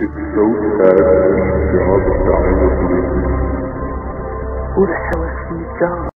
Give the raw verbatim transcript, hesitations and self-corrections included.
It's so sad when a job dies of me. Who the hell is Steve Jobs?